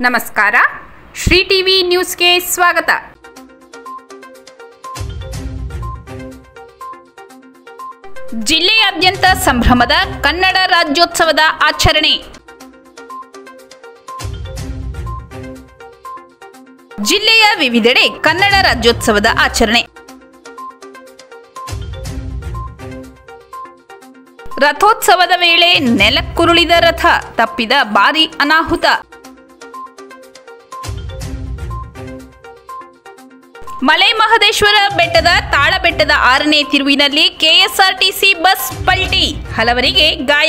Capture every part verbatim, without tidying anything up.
ನಮಸ್ಕಾರ. ಶ್ರೀ ಟಿವಿ ನ್ಯೂಸ್ಗೆ ಸ್ವಾಗತ. ಜಿಲ್ಲೆಯಾದ್ಯಂತ ಸಂಭ್ರಮದ ಕನ್ನಡ ರಾಜ್ಯೋತ್ಸವದ ಆಚರಣೆ. ಜಿಲ್ಲೆಯ ವಿವಿಧೆಡೆ ಕನ್ನಡ ರಾಜ್ಯೋತ್ಸವದ ಆಚರಣೆ. ರಥೋತ್ಸವದ ವೇಳೆ ನೆಲಕ್ಕುರುಳಿದ ರಥ, ತಪ್ಪಿದ ಭಾರೀ ಅನಾಹುತ. ಮಲೆ ಮಹದೇಶ್ವರ ಬೆಟ್ಟದ ತಾಳಬೆಟ್ಟದ ಆರನೇ ತಿರುವಿನಲ್ಲಿ ಕೆಎಸ್ಆರ್ಟಿಸಿ ಬಸ್ ಪಲ್ಟಿ, ಹಲವರಿಗೆ ಗಾಯ.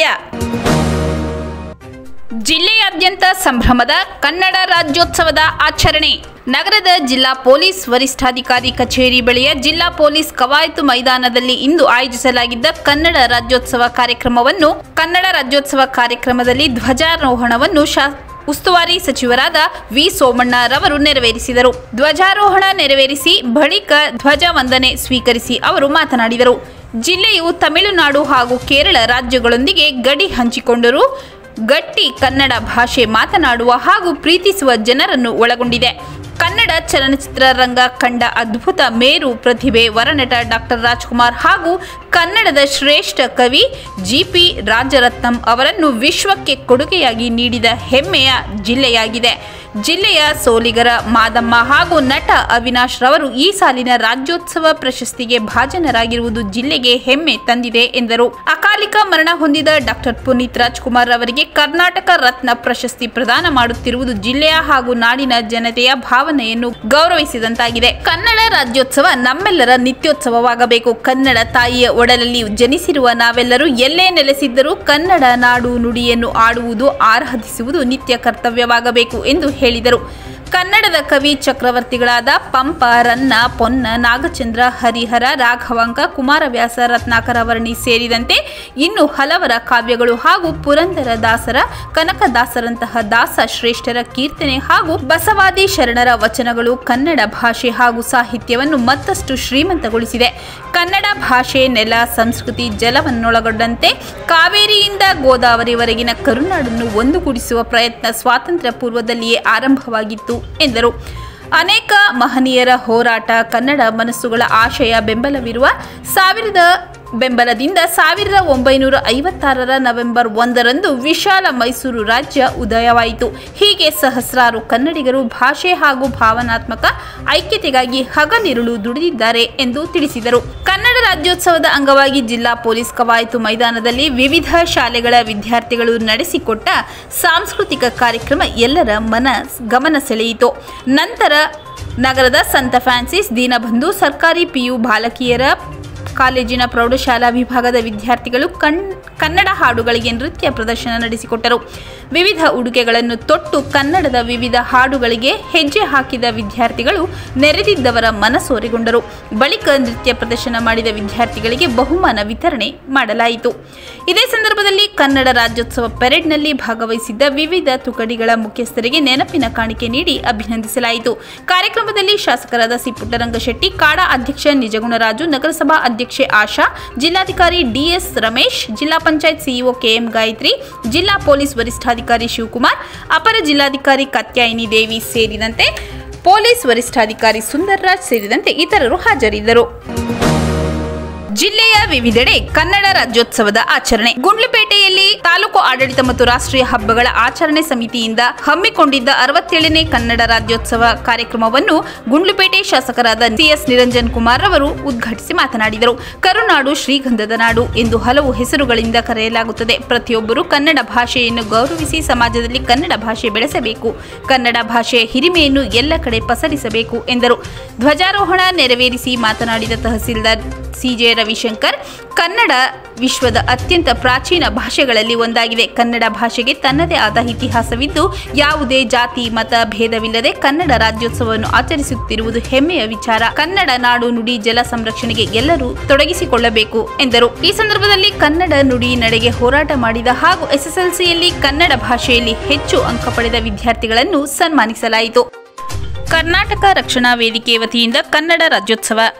ಜಿಲ್ಲೆಯಾದ್ಯಂತ ಸಂಭ್ರಮದ ಕನ್ನಡ ರಾಜ್ಯೋತ್ಸವದ ಆಚರಣೆ. ನಗರದ ಜಿಲ್ಲಾ ಪೊಲೀಸ್ ವರಿಷ್ಠಾಧಿಕಾರಿ ಕಚೇರಿ ಬಳಿಯ ಜಿಲ್ಲಾ ಪೊಲೀಸ್ ಕವಾಯತು ಮೈದಾನದಲ್ಲಿ ಇಂದು ಆಯೋಜಿಸಲಾಗಿದ್ದ ಕನ್ನಡ ರಾಜ್ಯೋತ್ಸವ ಕಾರ್ಯಕ್ರಮವನ್ನು ಕನ್ನಡ ರಾಜ್ಯೋತ್ಸವ ಕಾರ್ಯಕ್ರಮದಲ್ಲಿ ಧ್ವಜಾರೋಹಣವನ್ನು ಶಾ ಉಸ್ತುವಾರಿ ಸಚಿವರಾದ ವಿ ಸೋಮಣ್ಣರವರು ನೆರವೇರಿಸಿದರು. ಧ್ವಜಾರೋಹಣ ನೆರವೇರಿಸಿ ಬಳಿಕ ಧ್ವಜ ವಂದನೆ ಸ್ವೀಕರಿಸಿ ಅವರು ಮಾತನಾಡಿದರು. ಜಿಲ್ಲೆಯು ತಮಿಳುನಾಡು ಹಾಗೂ ಕೇರಳ ರಾಜ್ಯಗಳೊಂದಿಗೆ ಗಡಿ ಹಂಚಿಕೊಂಡರೂ ಗಟ್ಟಿ ಕನ್ನಡ ಭಾಷೆ ಮಾತನಾಡುವ ಹಾಗೂ ಪ್ರೀತಿಸುವ ಜನರನ್ನು ಒಳಗೊಂಡಿದೆ. ಕನ್ನಡ ಚಲನಚಿತ್ರರಂಗ ಕಂಡ ಅದ್ಭುತ ಮೇರು ಪ್ರತಿಭೆ ವರನಟ ಡಾಕ್ಟರ್ ರಾಜ್ಕುಮಾರ್ ಹಾಗೂ ಕನ್ನಡದ ಶ್ರೇಷ್ಠ ಕವಿ ಜಿ ಪಿ ರಾಜರತ್ನಂ ಅವರನ್ನು ವಿಶ್ವಕ್ಕೆ ಕೊಡುಗೆಯಾಗಿ ನೀಡಿದ ಹೆಮ್ಮೆಯ ಜಿಲ್ಲೆಯಾಗಿದೆ. ಜಿಲ್ಲೆಯ ಸೋಲಿಗರ ಮಾದಮ್ಮ ಹಾಗೂ ನಟ ಅವಿನಾಶ್ ರವರು ಈ ಸಾಲಿನ ರಾಜ್ಯೋತ್ಸವ ಪ್ರಶಸ್ತಿಗೆ ಭಾಜನರಾಗಿರುವುದು ಜಿಲ್ಲೆಗೆ ಹೆಮ್ಮೆ ತಂದಿದೆ ಎಂದರು. ಅಕಾಲಿಕ ಮರಣ ಹೊಂದಿದ ಡಾಕ್ಟರ್ ಪುನೀತ್ ರಾಜ್ಕುಮಾರ್ ಅವರಿಗೆ ಕರ್ನಾಟಕ ರತ್ನ ಪ್ರಶಸ್ತಿ ಪ್ರದಾನ ಮಾಡುತ್ತಿರುವುದು ಜಿಲ್ಲೆಯ ಹಾಗೂ ನಾಡಿನ ಜನತೆಯ ಭಾವನೆಯನ್ನು ಗೌರವಿಸಿದಂತಾಗಿದೆ. ಕನ್ನಡ ರಾಜ್ಯೋತ್ಸವ ನಮ್ಮೆಲ್ಲರ ನಿತ್ಯೋತ್ಸವವಾಗಬೇಕು. ಕನ್ನಡ ತಾಯಿಯ ಒಡಲಲ್ಲಿ ಜನಿಸಿರುವ ನಾವೆಲ್ಲರೂ ಎಲ್ಲೇ ನೆಲೆಸಿದ್ದರೂ ಕನ್ನಡ ನಾಡು ನುಡಿಯನ್ನು ಆಡುವುದು ಆರಾಧಿಸುವುದು ನಿತ್ಯ ಕರ್ತವ್ಯವಾಗಬೇಕು ಎಂದು ಹೇಳಿದರು. ಕನ್ನಡದ ಕವಿ ಚಕ್ರವರ್ತಿಗಳಾದ ಪಂಪ, ರನ್ನ, ಪೊನ್ನ, ನಾಗಚಂದ್ರ, ಹರಿಹರ, ರಾಘವಾಂಕ, ಕುಮಾರವ್ಯಾಸ, ರತ್ನಾಕರ ವರ್ಣಿ ಸೇರಿದಂತೆ ಇನ್ನು ಹಲವರ ಕಾವ್ಯಗಳು ಹಾಗೂ ಪುರಂದರ ದಾಸರ, ಕನಕದಾಸರಂತಹ ದಾಸ ಶ್ರೇಷ್ಠರ ಕೀರ್ತನೆ ಹಾಗೂ ಬಸವಾದಿ ಶರಣರ ವಚನಗಳು ಕನ್ನಡ ಭಾಷೆ ಹಾಗೂ ಸಾಹಿತ್ಯವನ್ನು ಮತ್ತಷ್ಟು ಶ್ರೀಮಂತಗೊಳಿಸಿದೆ. ಕನ್ನಡ ಭಾಷೆ, ನೆಲ, ಸಂಸ್ಕೃತಿ, ಜಲವನ್ನೊಳಗೊಂಡಂತೆ ಕಾವೇರಿಯಿಂದ ಗೋದಾವರಿವರೆಗಿನ ಕರುನಾಡನ್ನು ಒಂದುಗೂಡಿಸುವ ಪ್ರಯತ್ನ ಸ್ವಾತಂತ್ರ್ಯ ಪೂರ್ವದಲ್ಲಿಯೇ ಆರಂಭವಾಗಿತ್ತು ಎಂದರು. ಅನೇಕ ಮಹನೀಯರ ಹೋರಾಟ, ಕನ್ನಡ ಮನಸ್ಸುಗಳ ಆಶಯ ಬೆಂಬಲವಿರುವ ಸಾವಿರದ ಬೆಂಬಲದಿಂದ ಸಾವಿರದ ಒಂಬೈನೂರ ಐವತ್ತಾರರ ನವೆಂಬರ್ ಒಂದರಂದು ವಿಶಾಲ ಮೈಸೂರು ರಾಜ್ಯ ಉದಯವಾಯಿತು. ಹೀಗೆ ಸಹಸ್ರಾರು ಕನ್ನಡಿಗರು ಭಾಷೆ ಹಾಗೂ ಭಾವನಾತ್ಮಕ ಐಕ್ಯತೆಗಾಗಿ ಹಗಲಿರುಳು ದುಡಿದಿದ್ದಾರೆ ಎಂದು ತಿಳಿಸಿದರು. ಕನ್ನಡ ರಾಜ್ಯೋತ್ಸವದ ಅಂಗವಾಗಿ ಜಿಲ್ಲಾ ಪೊಲೀಸ್ ಕವಾಯತು ಮೈದಾನದಲ್ಲಿ ವಿವಿಧ ಶಾಲೆಗಳ ವಿದ್ಯಾರ್ಥಿಗಳು ನಡೆಸಿಕೊಟ್ಟ ಸಾಂಸ್ಕೃತಿಕ ಕಾರ್ಯಕ್ರಮ ಎಲ್ಲರ ಮನ ಗಮನ ಸೆಳೆಯಿತು. ನಂತರ ನಗರದ ಸಂತ ಫ್ರಾನ್ಸಿಸ್ ದೀನಬಂಧು ಸರ್ಕಾರಿ ಪಿಯು ಬಾಲಕಿಯರ ಕಾಲೇಜಿನ ಪ್ರೌಢಶಾಲಾ ವಿಭಾಗದ ವಿದ್ಯಾರ್ಥಿಗಳು ಕಣ್ ಕನ್ನಡ ಹಾಡುಗಳಿಗೆ ನೃತ್ಯ ಪ್ರದರ್ಶನ ನಡೆಸಿಕೊಟ್ಟರು. ವಿವಿಧ ಉಡುಗೆಗಳನ್ನು ತೊಟ್ಟು ಕನ್ನಡದ ವಿವಿಧ ಹಾಡುಗಳಿಗೆ ಹೆಜ್ಜೆ ಹಾಕಿದ ವಿದ್ಯಾರ್ಥಿಗಳು ನೆರೆದಿದ್ದವರ ಮನಸೋರೆಗೊಂಡರು. ಬಳಿಕ ನೃತ್ಯ ಪ್ರದರ್ಶನ ಮಾಡಿದ ವಿದ್ಯಾರ್ಥಿಗಳಿಗೆ ಬಹುಮಾನ ವಿತರಣೆ ಮಾಡಲಾಯಿತು. ಇದೇ ಸಂದರ್ಭದಲ್ಲಿ ಕನ್ನಡ ರಾಜ್ಯೋತ್ಸವ ಪೆರೇಡ್ನಲ್ಲಿ ಭಾಗವಹಿಸಿದ್ದ ವಿವಿಧ ತುಕಡಿಗಳ ಮುಖ್ಯಸ್ಥರಿಗೆ ನೆನಪಿನ ಕಾಣಿಕೆ ನೀಡಿ ಅಭಿನಂದಿಸಲಾಯಿತು. ಕಾರ್ಯಕ್ರಮದಲ್ಲಿ ಶಾಸಕರಾದ ಸಿ ಪುಟ್ಟರಂಗಶೆಟ್ಟಿ, ಕಾಡಾ ಅಧ್ಯಕ್ಷ ನಿಜಗುಣರಾಜು, ನಗರಸಭಾ ಅಧ್ಯಕ್ಷೆ ಆಶಾ, ಜಿಲ್ಲಾಧಿಕಾರಿ ಡಿಎಸ್ ರಮೇಶ್, ಜಿಲ್ಲಾ ಪಂಚಾಯತ್ ಸಿಇಒ ಕೆಎಂ ಗಾಯತ್ರಿ, ಜಿಲ್ಲಾ ಪೊಲೀಸ್ ವರಿಷ್ಠಾಧಿಕಾರಿ ಶಿವಕುಮಾರ್, ಅಪರ ಜಿಲ್ಲಾಧಿಕಾರಿ ಕಾತ್ಯಾಯಿನಿ ದೇವಿ ಸೇರಿದಂತೆ ಪೊಲೀಸ್ ವರಿಷ್ಠಾಧಿಕಾರಿ ಸುಂದರ್ರಾಜ್ ಸೇರಿದಂತೆ ಇತರರು ಹಾಜರಿದ್ದರು. ಜಿಲ್ಲೆಯ ವಿವಿಧೆಡೆ ಕನ್ನಡ ರಾಜ್ಯೋತ್ಸವದ ಆಚರಣೆ. ಗುಂಡ್ಲುಪೇಟೆಯಲ್ಲಿ ತಾಲೂಕು ಆಡಳಿತ ಮತ್ತು ರಾಷ್ಟ್ರೀಯ ಹಬ್ಬಗಳ ಆಚರಣೆ ಸಮಿತಿಯಿಂದ ಹಮ್ಮಿಕೊಂಡಿದ್ದ ಅರವತ್ತೇಳನೇ ಕನ್ನಡ ರಾಜ್ಯೋತ್ಸವ ಕಾರ್ಯಕ್ರಮವನ್ನು ಗುಂಡ್ಲುಪೇಟೆ ಶಾಸಕರಾದ ಸಿಎಸ್ ನಿರಂಜನ್ ಕುಮಾರ್ ಅವರು ಉದ್ಘಾಟಿಸಿ ಮಾತನಾಡಿದರು. ಕರುನಾಡು ಶ್ರೀಗಂಧದ ನಾಡು ಎಂದು ಹಲವು ಹೆಸರುಗಳಿಂದ ಕರೆಯಲಾಗುತ್ತದೆ. ಪ್ರತಿಯೊಬ್ಬರು ಕನ್ನಡ ಭಾಷೆಯನ್ನು ಗೌರವಿಸಿ ಸಮಾಜದಲ್ಲಿ ಕನ್ನಡ ಭಾಷೆ ಬೆಳೆಸಬೇಕು. ಕನ್ನಡ ಭಾಷೆಯ ಹಿರಿಮೆಯನ್ನು ಎಲ್ಲ ಕಡೆ ಪಸರಿಸಬೇಕು ಎಂದರು. ಧ್ವಜಾರೋಹಣ ನೆರವೇರಿಸಿ ಮಾತನಾಡಿದ ತಹಸೀಲ್ದಾರ್ ಸಿಜೆ ರವಿಶಂಕರ್, ಕನ್ನಡ ವಿಶ್ವದ ಅತ್ಯಂತ ಪ್ರಾಚೀನ ಭಾಷೆಗಳಲ್ಲಿ ಒಂದಾಗಿದೆ. ಕನ್ನಡ ಭಾಷೆಗೆ ತನ್ನದೇ ಆದ ಇತಿಹಾಸವಿದ್ದು ಯಾವುದೇ ಜಾತಿ ಮತ ಭೇದವಿಲ್ಲದೆ ಕನ್ನಡ ರಾಜ್ಯೋತ್ಸವವನ್ನು ಆಚರಿಸುತ್ತಿರುವುದು ಹೆಮ್ಮೆಯ ವಿಚಾರ. ಕನ್ನಡ ನಾಡು ನುಡಿ ಜಲ ಸಂರಕ್ಷಣೆಗೆ ಎಲ್ಲರೂ ತೊಡಗಿಸಿಕೊಳ್ಳಬೇಕು ಎಂದರು. ಈ ಸಂದರ್ಭದಲ್ಲಿ ಕನ್ನಡ ನುಡಿ ನಡೆಗೆ ಹೋರಾಟ ಮಾಡಿದ ಹಾಗೂ ಎಸ್ಎಸ್ಎಲ್ಸಿಯಲ್ಲಿ ಕನ್ನಡ ಭಾಷೆಯಲ್ಲಿ ಹೆಚ್ಚು ಅಂಕ ಪಡೆದ ವಿದ್ಯಾರ್ಥಿಗಳನ್ನು ಸನ್ಮಾನಿಸಲಾಯಿತು. ಕರ್ನಾಟಕ ರಕ್ಷಣಾ ವೇದಿಕೆ ವತಿಯಿಂದ ಕನ್ನಡ ರಾಜ್ಯೋತ್ಸವ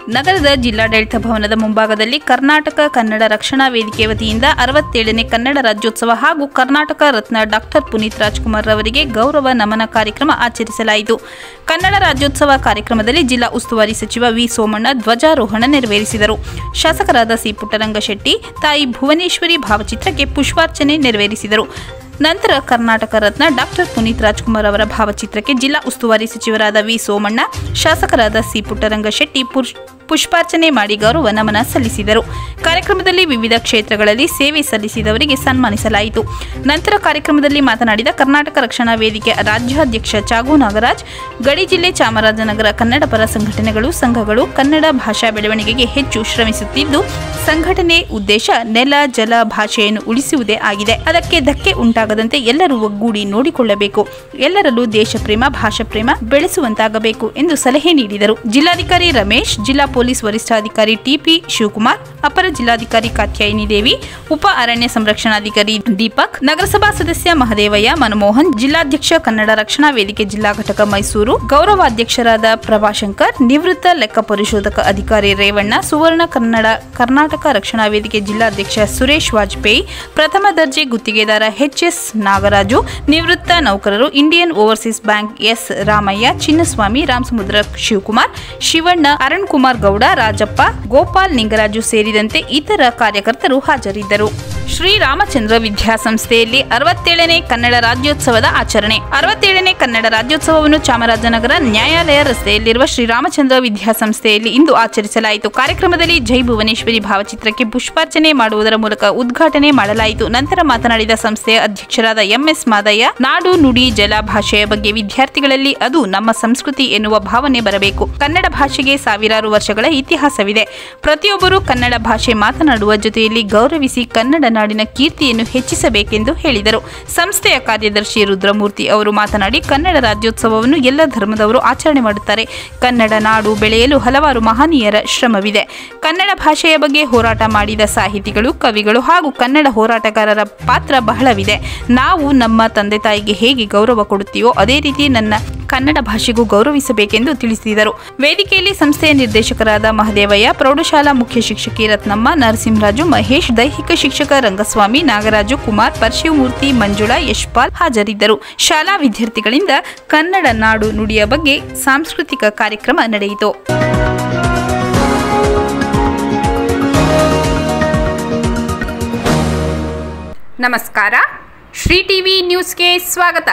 ನಗರದ ಜಿಲ್ಲಾಡಳಿತ ಭವನದ ಮುಂಭಾಗದಲ್ಲಿ ಕರ್ನಾಟಕ ಕನ್ನಡ ರಕ್ಷಣಾ ವೇದಿಕೆ ವತಿಯಿಂದ ಅರವತ್ತೇಳನೇ ಕನ್ನಡ ರಾಜ್ಯೋತ್ಸವ ಹಾಗೂ ಕರ್ನಾಟಕ ರತ್ನ ಡಾಕ್ಟರ್ ಪುನೀತ್ ರಾಜ್ಕುಮಾರ್ ಅವರಿಗೆ ಗೌರವ ನಮನ ಕಾರ್ಯಕ್ರಮ ಆಚರಿಸಲಾಯಿತು. ಕನ್ನಡ ರಾಜ್ಯೋತ್ಸವ ಕಾರ್ಯಕ್ರಮದಲ್ಲಿ ಜಿಲ್ಲಾ ಉಸ್ತುವಾರಿ ಸಚಿವ ವಿ ಸೋಮಣ್ಣ ಧ್ವಜಾರೋಹಣ ನೆರವೇರಿಸಿದರು. ಶಾಸಕರಾದ ಸಿ ಪುಟ್ಟರಂಗಶೆಟ್ಟಿ ತಾಯಿ ಭುವನೇಶ್ವರಿ ಭಾವಚಿತ್ರಕ್ಕೆ ಪುಷ್ಪಾರ್ಚನೆ ನೆರವೇರಿಸಿದರು. ನಂತರ ಕರ್ನಾಟಕ ರತ್ನ ಡಾಕ್ಟರ್ ಪುನೀತ್ ರಾಜ್ಕುಮಾರ್ ಅವರ ಭಾವಚಿತ್ರಕ್ಕೆ ಜಿಲ್ಲಾ ಉಸ್ತುವಾರಿ ಸಚಿವರಾದ ವಿ ಸೋಮಣ್ಣ, ಶಾಸಕರಾದ ಸಿ ಪುಟ್ಟರಂಗಶೆಟ್ಟಿ ಪುಷ್ಪಾರ್ಚನೆ ಮಾಡಿ ಗೌರವ ನಮನ ಸಲ್ಲಿಸಿದರು. ಕಾರ್ಯಕ್ರಮದಲ್ಲಿ ವಿವಿಧ ಕ್ಷೇತ್ರಗಳಲ್ಲಿ ಸೇವೆ ಸಲ್ಲಿಸಿದವರಿಗೆ ಸನ್ಮಾನಿಸಲಾಯಿತು. ನಂತರ ಕಾರ್ಯಕ್ರಮದಲ್ಲಿ ಮಾತನಾಡಿದ ಕರ್ನಾಟಕ ರಕ್ಷಣಾ ವೇದಿಕೆ ರಾಜ್ಯಾಧ್ಯಕ್ಷ ಚಾಗು ನಾಗರಾಜ್, ಗಡಿ ಜಿಲ್ಲೆ ಚಾಮರಾಜನಗರ ಕನ್ನಡ ಪರ ಸಂಘಟನೆಗಳು, ಸಂಘಗಳು ಕನ್ನಡ ಭಾಷಾ ಬೆಳವಣಿಗೆಗೆ ಹೆಚ್ಚು ಶ್ರಮಿಸುತ್ತಿದ್ದು, ಸಂಘಟನೆ ಉದ್ದೇಶ ನೆಲ, ಜಲ, ಭಾಷೆಯನ್ನು ಉಳಿಸುವುದೇ ಆಗಿದೆ. ಅದಕ್ಕೆ ಧಕ್ಕೆ ಉಂಟಾಗದಂತೆ ಎಲ್ಲರೂ ಒಗ್ಗೂಡಿ ನೋಡಿಕೊಳ್ಳಬೇಕು. ಎಲ್ಲರಲ್ಲೂ ದೇಶ ಪ್ರೇಮ, ಭಾಷಾ ಪ್ರೇಮ ಬೆಳೆಸುವಂತಾಗಬೇಕು ಎಂದು ಸಲಹೆ ನೀಡಿದರು. ಜಿಲ್ಲಾಧಿಕಾರಿ ರಮೇಶ್, ಜಿಲ್ಲಾ ಪೊಲೀಸ್ ವರಿಷ್ಠಾಧಿಕಾರಿ ಟಿಪಿ ಶಿವಕುಮಾರ್, ಅಪರ ಜಿಲ್ಲಾಧಿಕಾರಿ ಕಾತ್ಯಾಯಿನಿ ದೇವಿ, ಉಪ ಅರಣ್ಯ ಸಂರಕ್ಷಣಾಧಿಕಾರಿ ದೀಪಕ್, ನಗರಸಭಾ ಸದಸ್ಯ ಮಹದೇವಯ್ಯ, ಮನಮೋಹನ್, ಜಿಲ್ಲಾಧ್ಯಕ್ಷ ಕನ್ನಡ ರಕ್ಷಣಾ ವೇದಿಕೆ ಜಿಲ್ಲಾ ಘಟಕ ಮೈಸೂರು, ಗೌರವಾಧ್ಯಕ್ಷರಾದ ಪ್ರಭಾಶಂಕರ್, ನಿವೃತ್ತ ಲೆಕ್ಕ ಪರಿಶೋಧಕ ಅಧಿಕಾರಿ ರೇವಣ್ಣ, ಸುವರ್ಣ ಕನ್ನಡ ಕರ್ನಾಟಕ ರಕ್ಷಣಾ ವೇದಿಕೆ ಜಿಲ್ಲಾಧ್ಯಕ್ಷ ಸುರೇಶ್ ವಾಜಪೇಯಿ, ಪ್ರಥಮ ದರ್ಜೆ ಗುತ್ತಿಗೆದಾರ ಎಚ್ ಎಸ್ ನಾಗರಾಜು, ನಿವೃತ್ತ ನೌಕರರು, Indian Overseas Bank S Ramaiah, Chinnaswamy, Ramasamudra Shivakumar, Shivanna, Arun Kumar Gowda, Rajappa, Gopal Ningaraju ಸೇರಿದಂತೆ ಇತರ ಕಾರ್ಯಕರ್ತರು ಹಾಜರಿದ್ದರು. ಶ್ರೀರಾಮಚಂದ್ರ ವಿದ್ಯಾಸಂಸ್ಥೆಯಲ್ಲಿ ಅರವತ್ತೇಳನೇ ಕನ್ನಡ ರಾಜ್ಯೋತ್ಸವದ ಆಚರಣೆ. ಅರವತ್ತೇಳನೇ ಕನ್ನಡ ರಾಜ್ಯೋತ್ಸವವನ್ನು ಚಾಮರಾಜನಗರ ನ್ಯಾಯಾಲಯ ರಸ್ತೆಯಲ್ಲಿರುವ ಶ್ರೀರಾಮಚಂದ್ರ ವಿದ್ಯಾಸಂಸ್ಥೆಯಲ್ಲಿ ಇಂದು ಆಚರಿಸಲಾಯಿತು. ಕಾರ್ಯಕ್ರಮದಲ್ಲಿ ಜೈ ಭುವನೇಶ್ವರಿ ಭಾವಚಿತ್ರಕ್ಕೆ ಪುಷ್ಪಾರ್ಚನೆ ಮಾಡುವುದರ ಮೂಲಕ ಉದ್ಘಾಟನೆ ಮಾಡಲಾಯಿತು. ನಂತರ ಮಾತನಾಡಿದ ಸಂಸ್ಥೆಯ ಅಧ್ಯಕ್ಷರಾದ ಎಂಎಸ್ ಮಾದಯ್ಯ, ನಾಡು, ನುಡಿ, ಜಲ, ಭಾಷೆಯ ಬಗ್ಗೆ ವಿದ್ಯಾರ್ಥಿಗಳಲ್ಲಿ ಅದು ನಮ್ಮ ಸಂಸ್ಕೃತಿ ಎನ್ನುವ ಭಾವನೆ ಬರಬೇಕು. ಕನ್ನಡ ಭಾಷೆಗೆ ಸಾವಿರಾರು ವರ್ಷಗಳ ಇತಿಹಾಸವಿದೆ. ಪ್ರತಿಯೊಬ್ಬರೂ ಕನ್ನಡ ಭಾಷೆ ಮಾತನಾಡುವ ಜೊತೆಯಲ್ಲಿ ಗೌರವಿಸಿ ಕನ್ನಡ ನಾಡಿನ ಕೀರ್ತಿಯನ್ನು ಹೆಚ್ಚಿಸಬೇಕೆಂದು ಹೇಳಿದರು. ಸಂಸ್ಥೆಯ ಕಾರ್ಯದರ್ಶಿ ರುದ್ರಮೂರ್ತಿ ಅವರು ಮಾತನಾಡಿ, ಕನ್ನಡ ರಾಜ್ಯೋತ್ಸವವನ್ನು ಎಲ್ಲ ಧರ್ಮದವರು ಆಚರಣೆ ಮಾಡುತ್ತಾರೆ. ಕನ್ನಡ ನಾಡು ಬೆಳೆಯಲು ಹಲವಾರು ಮಹನೀಯರ ಶ್ರಮವಿದೆ. ಕನ್ನಡ ಭಾಷೆಯ ಬಗ್ಗೆ ಹೋರಾಟ ಮಾಡಿದ ಸಾಹಿತಿಗಳು, ಕವಿಗಳು ಹಾಗೂ ಕನ್ನಡ ಹೋರಾಟಗಾರರ ಪಾತ್ರ ಬಹಳವಿದೆ. ನಾವು ನಮ್ಮ ತಂದೆ ತಾಯಿಗೆ ಹೇಗೆ ಗೌರವ ಕೊಡುತ್ತೀವೋ ಅದೇ ರೀತಿ ನನ್ನ ಕನ್ನಡ ಭಾಷೆಗೂ ಗೌರವಿಸಬೇಕೆಂದು ತಿಳಿಸಿದರು. ವೇದಿಕೆಯಲ್ಲಿ ಸಂಸ್ಥೆಯ ನಿರ್ದೇಶಕರಾದ ಮಹದೇವಯ್ಯ, ಪ್ರೌಢಶಾಲಾ ಮುಖ್ಯ ಶಿಕ್ಷಕಿ ರತ್ನಮ್ಮ, ನರಸಿಂಹರಾಜು, ಮಹೇಶ್, ದೈಹಿಕ ಶಿಕ್ಷಕ ರಂಗಸ್ವಾಮಿ, ನಾಗರಾಜು, ಕುಮಾರ್, ಪರಶಿವಮೂರ್ತಿ, ಮಂಜುಳಾ, ಯಶ್ಪಾಲ್ ಹಾಜರಿದ್ದರು. ಶಾಲಾ ವಿದ್ಯಾರ್ಥಿಗಳಿಂದ ಕನ್ನಡ ನಾಡು ನುಡಿಯ ಬಗ್ಗೆ ಸಾಂಸ್ಕೃತಿಕ ಕಾರ್ಯಕ್ರಮ ನಡೆಯಿತು. ನಮಸ್ಕಾರ, ಶ್ರೀ ಟಿವಿ ನ್ಯೂಸ್ಗೆ ಸ್ವಾಗತ.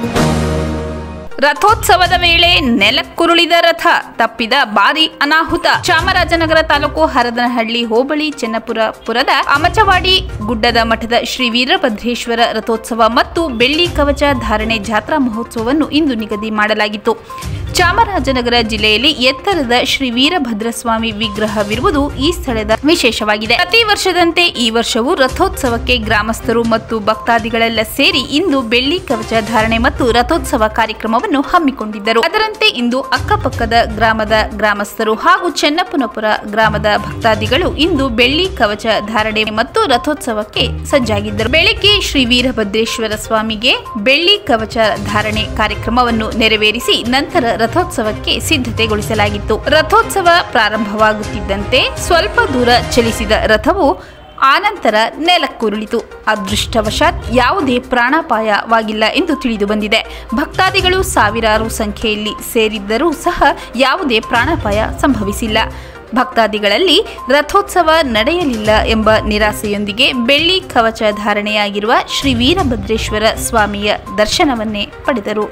ರಥೋತ್ಸವದ ವೇಳೆ ನೆಲಕ್ಕುರುಳಿದ ರಥ, ತಪ್ಪಿದ ಭಾರಿ ಅನಾಹುತ. ಚಾಮರಾಜನಗರ ತಾಲೂಕು ಹರದನಹಳ್ಳಿ ಹೋಬಳಿ ಚೆನ್ನಪುರಪುರದ ಅಮಚವಾಡಿ ಗುಡ್ಡದ ಮಠದ ಶ್ರೀ ವೀರಭದ್ರೇಶ್ವರ ರಥೋತ್ಸವ ಮತ್ತು ಬೆಳ್ಳಿ ಕವಚ ಧಾರಣೆ ಜಾತ್ರಾ ಮಹೋತ್ಸವವನ್ನು ಇಂದು ನಿಗದಿ ಮಾಡಲಾಗಿತ್ತು. ಚಾಮರಾಜನಗರ ಜಿಲ್ಲೆಯಲ್ಲಿ ಎತ್ತರದ ಶ್ರೀ ವೀರಭದ್ರಸ್ವಾಮಿ ವಿಗ್ರಹವಿರುವುದು ಈ ಸ್ಥಳದ ವಿಶೇಷವಾಗಿದೆ. ಪ್ರತಿ ವರ್ಷದಂತೆ ಈ ವರ್ಷವೂ ರಥೋತ್ಸವಕ್ಕೆ ಗ್ರಾಮಸ್ಥರು ಮತ್ತು ಭಕ್ತಾದಿಗಳೆಲ್ಲ ಸೇರಿ ಇಂದು ಬೆಳ್ಳಿ ಕವಚ ಧಾರಣೆ ಮತ್ತು ರಥೋತ್ಸವ ಕಾರ್ಯಕ್ರಮವನ್ನು ಹಮ್ಮಿಕೊಂಡಿದ್ದರು. ಅದರಂತೆ ಇಂದು ಅಕ್ಕಪಕ್ಕದ ಗ್ರಾಮದ ಗ್ರಾಮಸ್ಥರು ಹಾಗೂ ಚೆನ್ನಪುನಪುರ ಗ್ರಾಮದ ಭಕ್ತಾದಿಗಳು ಇಂದು ಬೆಳ್ಳಿ ಕವಚ ಧಾರಣೆ ಮತ್ತು ರಥೋತ್ಸವಕ್ಕೆ ಸಜ್ಜಾಗಿದ್ದರು. ಬೆಳಗ್ಗೆ ಶ್ರೀ ವೀರಭದ್ರೇಶ್ವರ ಸ್ವಾಮಿಗೆ ಬೆಳ್ಳಿ ಕವಚ ಧಾರಣೆ ಕಾರ್ಯಕ್ರಮವನ್ನು ನೆರವೇರಿಸಿ ನಂತರ ರಥೋತ್ಸವಕ್ಕೆ ಸಿದ್ಧತೆಗೊಳಿಸಲಾಗಿತ್ತು. ರಥೋತ್ಸವ ಪ್ರಾರಂಭವಾಗುತ್ತಿದ್ದಂತೆ ಸ್ವಲ್ಪ ದೂರ ಚಲಿಸಿದ ರಥವು ಆನಂತರ ನೆಲಕ್ಕುರುಳಿತು. ಅದೃಷ್ಟವಶಾತ್ ಯಾವುದೇ ಪ್ರಾಣಾಪಾಯವಾಗಿಲ್ಲ ಎಂದು ತಿಳಿದು ಬಂದಿದೆ. ಭಕ್ತಾದಿಗಳು ಸಾವಿರಾರು ಸಂಖ್ಯೆಯಲ್ಲಿ ಸೇರಿದ್ದರೂ ಸಹ ಯಾವುದೇ ಪ್ರಾಣಾಪಾಯ ಸಂಭವಿಸಿಲ್ಲ. ಭಕ್ತಾದಿಗಳಲ್ಲಿ ರಥೋತ್ಸವ ನಡೆಯಲಿಲ್ಲ ಎಂಬ ನಿರಾಸೆಯೊಂದಿಗೆ ಬೆಳ್ಳಿ ಕವಚ ಧಾರಣೆಯಾಗಿರುವ ಶ್ರೀ ವೀರಭದ್ರೇಶ್ವರ ಸ್ವಾಮಿಯ ದರ್ಶನವನ್ನೇ ಪಡೆದರು.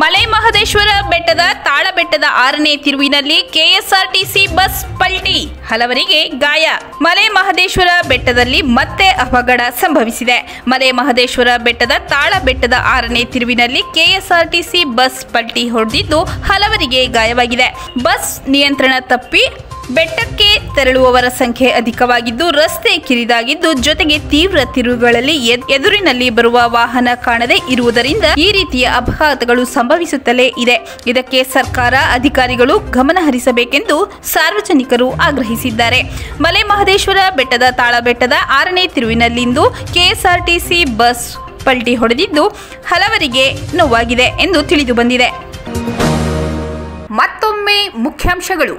ಮಲೆ ಮಹದೇಶ್ವರ ಬೆಟ್ಟದ ತಾಳಬೆಟ್ಟದ ಆರನೇ ತಿರುವಿನಲ್ಲಿ ಕೆಎಸ್ಆರ್ಟಿಸಿ ಬಸ್ ಪಲ್ಟಿ, ಹಲವರಿಗೆ ಗಾಯ. ಮಲೆ ಮಹದೇಶ್ವರ ಬೆಟ್ಟದಲ್ಲಿ ಮತ್ತೆ ಅವಘಡ ಸಂಭವಿಸಿದೆ. ಮಲೆ ಮಹದೇಶ್ವರ ಬೆಟ್ಟದ ತಾಳಬೆಟ್ಟದ ಆರನೇ ತಿರುವಿನಲ್ಲಿ ಕೆಎಸ್ಆರ್ಟಿಸಿ ಬಸ್ ಪಲ್ಟಿ ಹೊಡೆದಿದ್ದು ಹಲವರಿಗೆ ಗಾಯವಾಗಿದೆ. ಬಸ್ ನಿಯಂತ್ರಣ ತಪ್ಪಿ ಬೆಟ್ಟಕ್ಕೆ ತೆರಳುವವರ ಸಂಖ್ಯೆ ಅಧಿಕವಾಗಿದ್ದು ರಸ್ತೆ ಕಿರಿದಾಗಿದ್ದು, ಜೊತೆಗೆ ತೀವ್ರ ತಿರುವುಗಳಲ್ಲಿ ಎದುರಿನಲ್ಲಿ ಬರುವ ವಾಹನ ಕಾಣದೇ ಇರುವುದರಿಂದ ಈ ರೀತಿಯ ಅಪಘಾತಗಳು ಸಂಭವಿಸುತ್ತಲೇ ಇದೆ. ಇದಕ್ಕೆ ಸರ್ಕಾರ ಅಧಿಕಾರಿಗಳು ಗಮನ ಹರಿಸಬೇಕೆಂದು ಸಾರ್ವಜನಿಕರು ಆಗ್ರಹಿಸಿದ್ದಾರೆ. ಮಲೆ ಮಹದೇಶ್ವರ ಬೆಟ್ಟದ ತಾಳಬೆಟ್ಟದ ಆರನೇ ತಿರುವಿನಲ್ಲಿಂದು ಕೆಎಸ್ಆರ್ಟಿಸಿ ಬಸ್ ಪಲ್ಟಿ ಹೊಡೆದಿದ್ದು ಹಲವರಿಗೆ ನೋವಾಗಿದೆ ಎಂದು ತಿಳಿದು ಬಂದಿದೆ. ಮತ್ತೊಮ್ಮೆ ಮುಖ್ಯಾಂಶಗಳು.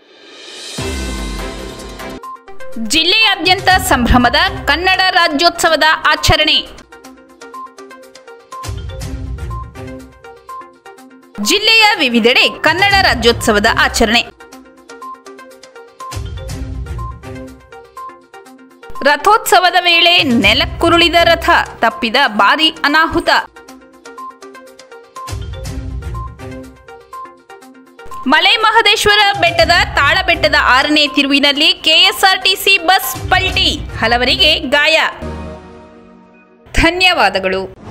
ಜಿಲ್ಲೆಯಾದ್ಯಂತ ಸಂಭ್ರಮದ ಕನ್ನಡ ರಾಜ್ಯೋತ್ಸವದ ಆಚರಣೆ. ಜಿಲ್ಲೆಯ ವಿವಿಧೆಡೆ ಕನ್ನಡ ರಾಜ್ಯೋತ್ಸವದ ಆಚರಣೆ. ರಥೋತ್ಸವದ ವೇಳೆ ನೆಲಕ್ಕುರುಳಿದ ರಥ, ತಪ್ಪಿದ ಭಾರೀ ಅನಾಹುತ. ಮಲೆ ಮಹದೇಶ್ವರ ಬೆಟ್ಟದ ತಾಳಬೆಟ್ಟದ ಆರನೇ ತಿರುವಿನಲ್ಲಿ ಕೆಎಸ್ಆರ್ಟಿಸಿ ಬಸ್ ಪಲ್ಟಿ, ಹಲವರಿಗೆ ಗಾಯ. ಧನ್ಯವಾದಗಳು.